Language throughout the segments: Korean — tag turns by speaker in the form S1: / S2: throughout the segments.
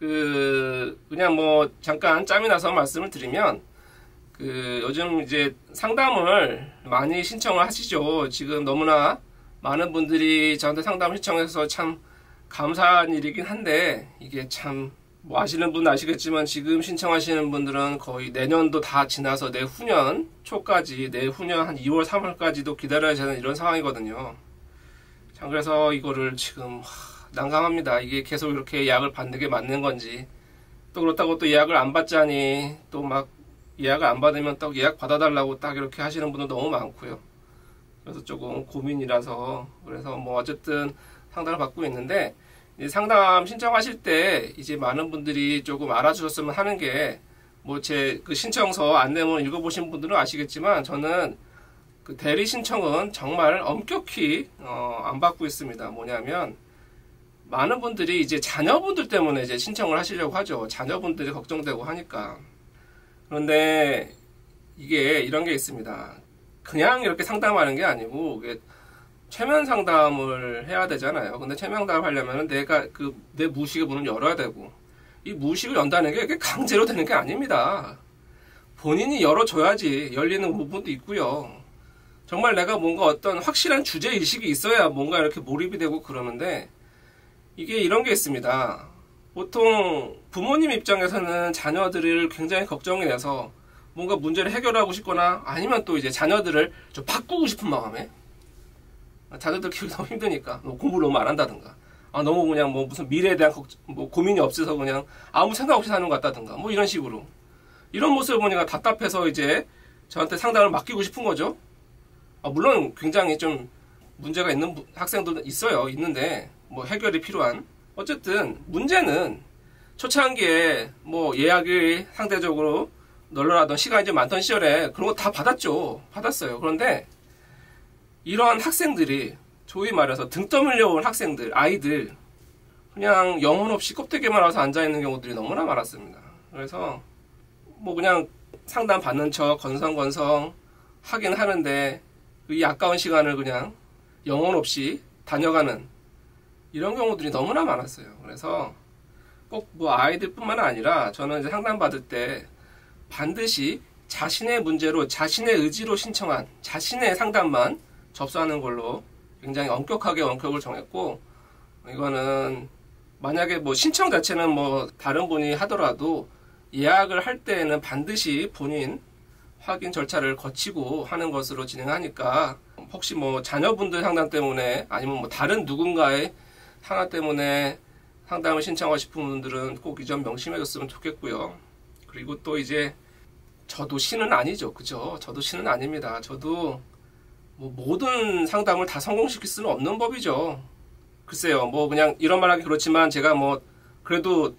S1: 그냥 뭐 잠깐 짬이 나서 말씀을 드리면 요즘 이제 상담을 많이 신청을 하시죠. 지금 너무나 많은 분들이 저한테 상담 신청해서 참 감사한 일이긴 한데, 이게 참 뭐 아시는 분 아시겠지만 지금 신청하시는 분들은 거의 내년도 다 지나서 내후년 초까지, 내후년 한 2월 3월까지도 기다려야 되는 이런 상황이거든요. 참 그래서 이거를 지금 난감합니다. 이게 계속 이렇게 예약을 받는 게 맞는 건지, 또 그렇다고 또 예약을 안 받자니 또 막 예약을 안 받으면 또 예약 받아달라고 딱 이렇게 하시는 분도 너무 많고요. 그래서 조금 고민이라서, 그래서 뭐 어쨌든 상담을 받고 있는데, 상담 신청하실 때 이제 많은 분들이 조금 알아주셨으면 하는 게, 뭐 제 그 신청서 안내문 읽어보신 분들은 아시겠지만 저는 그 대리 신청은 정말 엄격히 안 받고 있습니다. 뭐냐면 많은 분들이 이제 자녀분들 때문에 이제 신청을 하시려고 하죠. 자녀분들이 걱정되고 하니까. 그런데 이게 이런 게 있습니다. 그냥 이렇게 상담하는 게 아니고 최면 상담을 해야 되잖아요. 근데 최면 상담을 하려면 내가 내 무의식의 문을 열어야 되고, 이 무의식을 연다는 게 이게 강제로 되는 게 아닙니다. 본인이 열어줘야지 열리는 부분도 있고요. 정말 내가 뭔가 어떤 확실한 주제의식이 있어야 뭔가 이렇게 몰입이 되고 그러는데, 이게 이런 게 있습니다. 보통 부모님 입장에서는 자녀들을 굉장히 걱정이 돼서 뭔가 문제를 해결하고 싶거나, 아니면 또 이제 자녀들을 좀 바꾸고 싶은 마음에, 자녀들 키우기 너무 힘드니까 공부를 너무 안 한다든가, 너무 그냥 뭐 무슨 미래에 대한 고민이 없어서 그냥 아무 생각 없이 사는 것 같다든가, 뭐 이런 식으로, 이런 모습을 보니까 답답해서 이제 저한테 상담을 맡기고 싶은 거죠. 물론 굉장히 좀 문제가 있는 학생들도 있어요. 있는데 뭐 해결이 필요한, 어쨌든 문제는 초창기에 뭐 예약이 상대적으로 널널하던, 시간이 좀 많던 시절에 그런 거 다 받았어요. 그런데 이러한 학생들이, 소위 말해서 등 떠밀려 온 학생들, 아이들, 그냥 영혼 없이 껍데기만 와서 앉아있는 경우들이 너무나 많았습니다. 그래서 뭐 그냥 상담 받는 척 건성건성 하긴 하는데, 이 아까운 시간을 그냥 영혼 없이 다녀가는 이런 경우들이 너무나 많았어요. 그래서 꼭 뭐 아이들뿐만 아니라 저는 이제 상담 받을 때 반드시 자신의 문제로, 자신의 의지로 신청한 자신의 상담만 접수하는 걸로 굉장히 엄격하게 원격을 정했고, 이거는 만약에 뭐 신청 자체는 뭐 다른 분이 하더라도 예약을 할 때에는 반드시 본인 확인 절차를 거치고 하는 것으로 진행하니까, 혹시 뭐 자녀분들 상담 때문에 아니면 뭐 다른 누군가의 상담 때문에 상담을 신청하고 싶은 분들은 꼭 이 점 명심해 줬으면 좋겠고요. 그리고 또 이제 저도 신은 아니죠. 그죠? 저도 신은 아닙니다. 저도 뭐 모든 상담을 다 성공시킬 수는 없는 법이죠. 글쎄요, 뭐 그냥 이런 말 하기 그렇지만 제가 뭐 그래도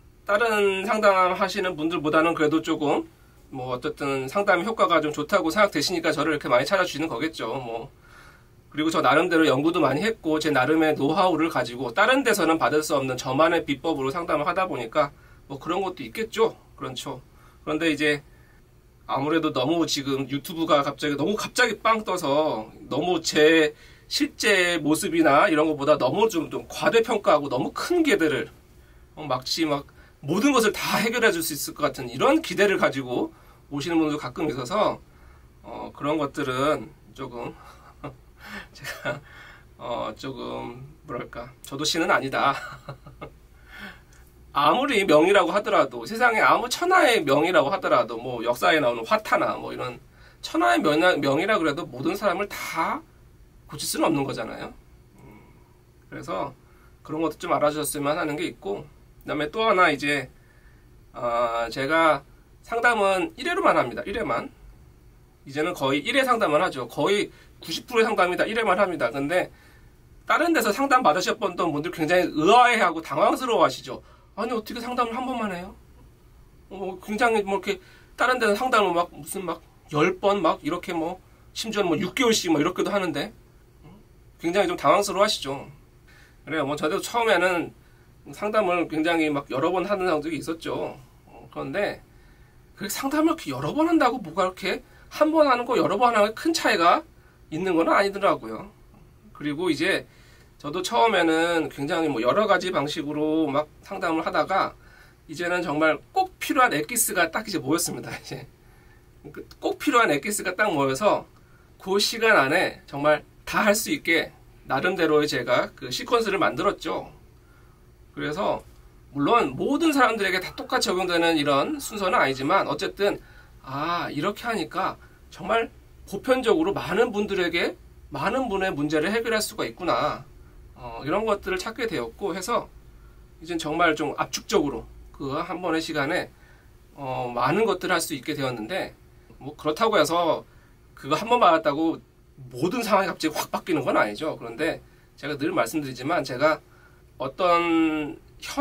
S1: 다른 상담 하시는 분들보다는 그래도 조금 뭐 어쨌든 상담 효과가 좀 좋다고 생각되시니까 저를 이렇게 많이 찾아주시는 거겠죠. 뭐 그리고 저 나름대로 연구도 많이 했고, 제 나름의 노하우를 가지고 다른 데서는 받을 수 없는 저만의 비법으로 상담을 하다 보니까 뭐 그런 것도 있겠죠. 그렇죠. 그런데 이제 아무래도 너무 지금 유튜브가 너무 갑자기 빵 떠서 너무 제 실제 모습이나 이런 것보다 너무 좀 과대평가하고 너무 큰 기대를, 마치 막 모든 것을 다 해결해 줄 수 있을 것 같은 이런 기대를 가지고 오시는 분들도 가끔 있어서 그런 것들은 조금 제가 조금 뭐랄까, 저도 신은 아니다. 아무리 명이라고 하더라도, 세상에 아무 천하의 명이라고 하더라도, 뭐 역사에 나오는 화타나 뭐 이런 천하의 명이라 그래도 모든 사람을 다 고칠 수는 없는 거잖아요. 그래서 그런 것도 좀 알아주셨으면 하는 게 있고, 그다음에 또 하나 이제 제가 상담은 1회로만 합니다. 1회만. 이제는 거의 1회 상담만 하죠. 거의 90%의 상담이 다 1회만 합니다. 근데 다른 데서 상담 받으셨던 분들 굉장히 의아해하고 당황스러워 하시죠. 아니 어떻게 상담을 한 번만 해요? 굉장히 뭐 이렇게 다른 데는 상담을 막 무슨 막 10번 막 이렇게 뭐 심지어는 뭐 6개월씩 뭐 이렇게도 하는데 굉장히 좀 당황스러워 하시죠. 그래요. 뭐 저도 처음에는 상담을 굉장히 막 여러 번 하는 적이 있었죠. 그런데 그 상담을 이렇게 여러 번 한다고 뭐가 이렇게 한 번 하는 거 여러 번 하는 게 큰 차이가 있는 건 아니더라고요. 그리고 이제 저도 처음에는 굉장히 뭐 여러 가지 방식으로 막 상담을 하다가 이제는 정말 꼭 필요한 엑기스가 딱 이제 모였습니다. 이제 꼭 필요한 엑기스가 딱 모여서 그 시간 안에 정말 다 할 수 있게 나름대로의 제가 그 시퀀스를 만들었죠. 그래서 물론 모든 사람들에게 다 똑같이 적용되는 이런 순서는 아니지만 어쨌든 이렇게 하니까 정말 보편적으로 많은 분들에게 많은 분의 문제를 해결할 수가 있구나. 이런 것들을 찾게 되었고 해서 이젠 정말 좀 압축적으로 그 한 번의 시간에 많은 것들을 할 수 있게 되었는데 뭐 그렇다고 해서 그거 한 번 받았다고 모든 상황이 갑자기 확 바뀌는 건 아니죠. 그런데 제가 늘 말씀드리지만 제가 어떤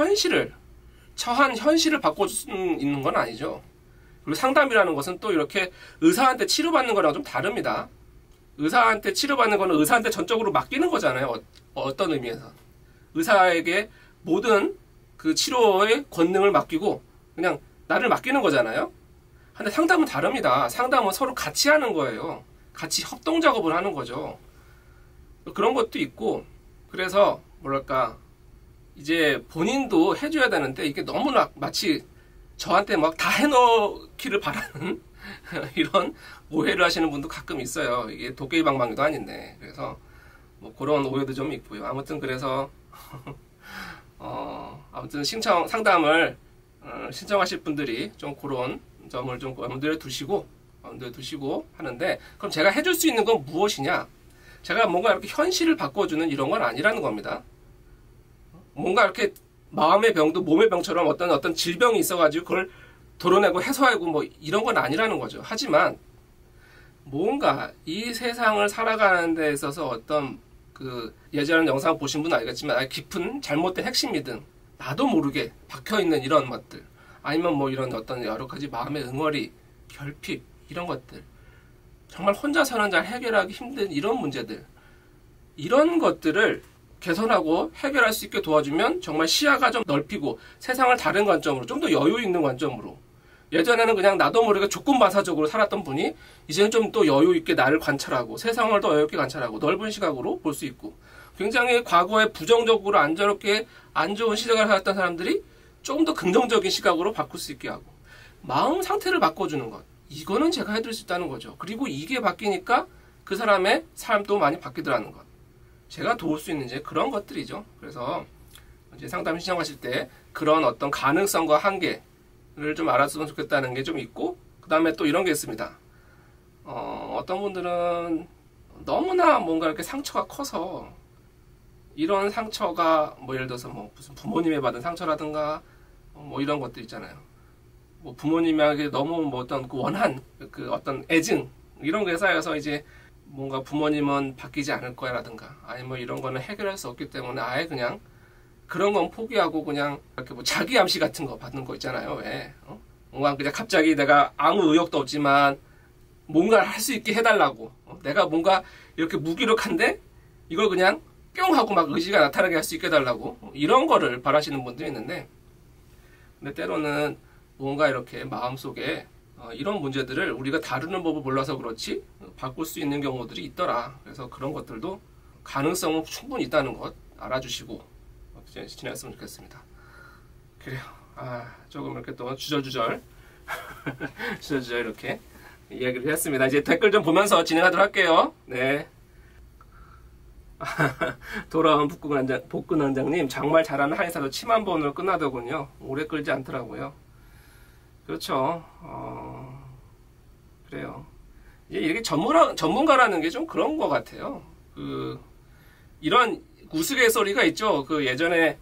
S1: 처한 현실을 바꿔줄 수 있는 건 아니죠. 그리고 상담이라는 것은 또 이렇게 의사한테 치료받는 거랑 좀 다릅니다. 의사한테 치료받는 거는 의사한테 전적으로 맡기는 거잖아요. 어떤 의미에서. 의사에게 모든 그 치료의 권능을 맡기고 그냥 나를 맡기는 거잖아요. 근데 상담은 다릅니다. 상담은 서로 같이 하는 거예요. 같이 협동 작업을 하는 거죠. 그런 것도 있고 그래서 뭐랄까 이제 본인도 해줘야 되는데 이게 너무나 마치 저한테 막 다 해놓기를 바라는 이런 오해를 하시는 분도 가끔 있어요. 이게 도깨비 방망이도 아닌데. 그래서 뭐 그런 오해도 좀 있고요. 아무튼 그래서 아무튼 상담을 신청하실 분들이 좀 그런 점을 좀 마음대로 두시고 하는데 그럼 제가 해줄 수 있는 건 무엇이냐? 제가 뭔가 이렇게 현실을 바꿔주는 이런 건 아니라는 겁니다. 뭔가 이렇게 마음의 병도 몸의 병처럼 어떤 질병이 있어가지고 그걸 도려내고 해소하고 뭐 이런 건 아니라는 거죠. 하지만 뭔가 이 세상을 살아가는 데 있어서 어떤 그 예전에 영상 보신 분은 알겠지만 깊은 잘못된 핵심이든 나도 모르게 박혀있는 이런 것들 아니면 뭐 이런 어떤 여러 가지 마음의 응어리, 결핍 이런 것들 정말 혼자서는 잘 해결하기 힘든 이런 문제들 이런 것들을 개선하고 해결할 수 있게 도와주면 정말 시야가 좀 넓히고 세상을 다른 관점으로 좀 더 여유 있는 관점으로 예전에는 그냥 나도 모르게 조건반사적으로 살았던 분이 이제는 좀 또 여유 있게 나를 관찰하고 세상을 더 여유 있게 관찰하고 넓은 시각으로 볼 수 있고 굉장히 과거에 부정적으로 안 좋은 시각을 살았던 사람들이 좀 더 긍정적인 시각으로 바꿀 수 있게 하고 마음 상태를 바꿔주는 것 이거는 제가 해드릴 수 있다는 거죠. 그리고 이게 바뀌니까 그 사람의 삶도 많이 바뀌더라는 것 제가 도울 수 있는 이제 그런 것들이죠. 그래서 이제 상담 신청하실 때 그런 어떤 가능성과 한계를 좀 알았으면 좋겠다는 게 좀 있고 그 다음에 또 이런 게 있습니다. 어떤 분들은 너무나 뭔가 이렇게 상처가 커서 이런 상처가 뭐 예를 들어서 뭐 무슨 부모님에 받은 상처라든가 뭐 이런 것들 있잖아요. 뭐 부모님에게 너무 뭐 어떤 그 원한 그 어떤 애증 이런 게 쌓여서 이제 뭔가 부모님은 바뀌지 않을 거야 라든가 아니면 뭐 이런 거는 해결할 수 없기 때문에 아예 그냥 그런 건 포기하고 그냥 이렇게 뭐 자기 암시 같은 거 받는 거 있잖아요. 왜? 뭔가 그냥 갑자기 내가 아무 의욕도 없지만 뭔가를 할 수 있게 해달라고 내가 뭔가 이렇게 무기력한데 이걸 그냥 뿅 하고 막 의지가 나타나게 할 수 있게 해달라고 이런 거를 바라시는 분들이 있는데 근데 때로는 뭔가 이렇게 마음속에 이런 문제들을 우리가 다루는 법을 몰라서 그렇지 바꿀 수 있는 경우들이 있더라. 그래서 그런 것들도 가능성은 충분히 있다는 것 알아주시고 지냈으면 좋겠습니다. 그래요. 조금 이렇게 또 주저주절 이렇게 이야기를 했습니다. 이제 댓글 좀 보면서 진행하도록 할게요. 네. 돌아온 복근원장님 정말 잘하는 한의사도 침 한 번으로 끝나더군요. 오래 끌지 않더라고요. 그렇죠. 그래요. 이제 이렇게 전문가라는 게 좀 그런 것 같아요. 이런 우스갯소리가 있죠. 예전에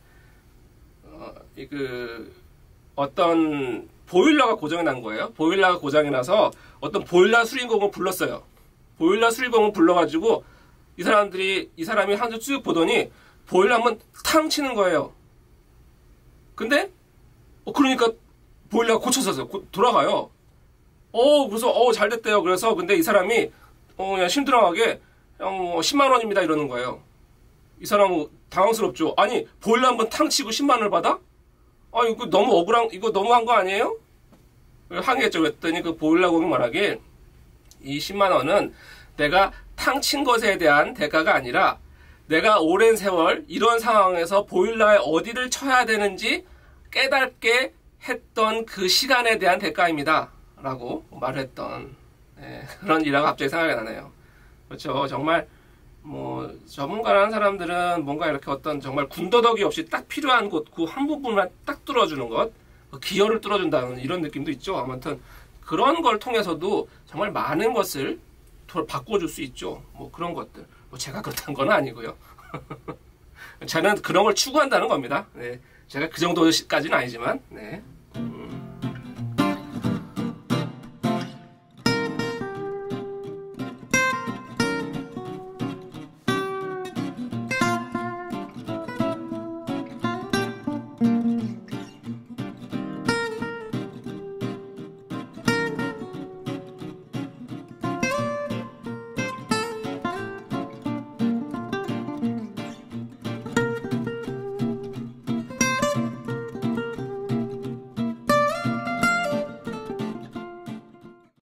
S1: 어떤 보일러가 고장이 난 거예요. 보일러가 고장이 나서 어떤 보일러 수리공을 불렀어요. 보일러 수리공을 불러가지고 이 사람이 한 줄 쭉 보더니 보일러 한번 탕 치는 거예요. 근데 그러니까 보일러가 고쳐졌어요. 돌아가요. 그래서 잘 됐대요. 그래서 근데 이 사람이 그냥 심드렁하게 10만 원입니다 이러는 거예요. 이 사람은 당황스럽죠. 아니 보일러 한번 탕 치고 10만 원을 받아? 이거 너무 이거 너무한 거 아니에요? 항의했죠. 그랬더니 그 보일러 공이 말하길 이 10만 원은 내가 탕 친 것에 대한 대가가 아니라 내가 오랜 세월 이런 상황에서 보일러에 어디를 쳐야 되는지 깨닫게 했던 그 시간에 대한 대가입니다. 라고 말했던 그런 일화가 갑자기 생각이 나네요. 그렇죠. 정말 뭐 전문가라는 사람들은 뭔가 이렇게 어떤 정말 군더더기 없이 딱 필요한 곳 그 한 부분만 딱 뚫어주는 것, 기여를 뚫어준다는 이런 느낌도 있죠. 아무튼 그런 걸 통해서도 정말 많은 것을 바꿔줄 수 있죠. 뭐 그런 것들. 뭐 제가 그렇다는 건 아니고요. 저는 그런 걸 추구한다는 겁니다. 네. 제가 그 정도까지는 아니지만, 네.